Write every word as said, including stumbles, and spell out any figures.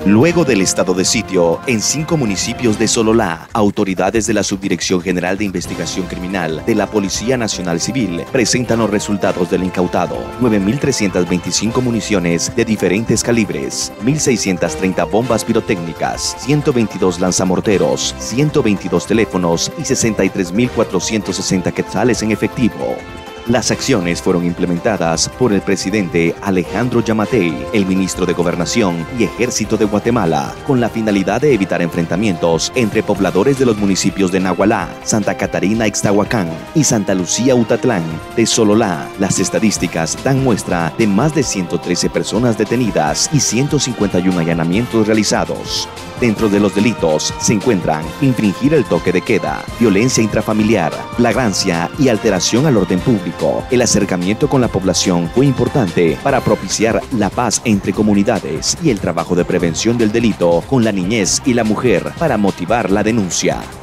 Luego del estado de sitio en cinco municipios de Sololá, autoridades de la Subdirección General de Investigación Criminal de la Policía Nacional Civil presentan los resultados del incautado: nueve mil trescientas veinticinco municiones de diferentes calibres, mil seiscientas treinta bombas pirotécnicas, ciento veintidós lanzamorteros, ciento veintidós teléfonos y sesenta y tres mil cuatrocientos sesenta quetzales en efectivo. Las acciones fueron implementadas por el presidente Alejandro Yamatei, el ministro de Gobernación y Ejército de Guatemala, con la finalidad de evitar enfrentamientos entre pobladores de los municipios de Nahualá, Santa Catarina Ixtahuacán y Santa Lucía Utatlán de Sololá. Las estadísticas dan muestra de más de ciento trece personas detenidas y ciento cincuenta y uno allanamientos realizados. Dentro de los delitos se encuentran infringir el toque de queda, violencia intrafamiliar, flagrancia y alteración al orden público. El acercamiento con la población fue importante para propiciar la paz entre comunidades y el trabajo de prevención del delito con la niñez y la mujer para motivar la denuncia.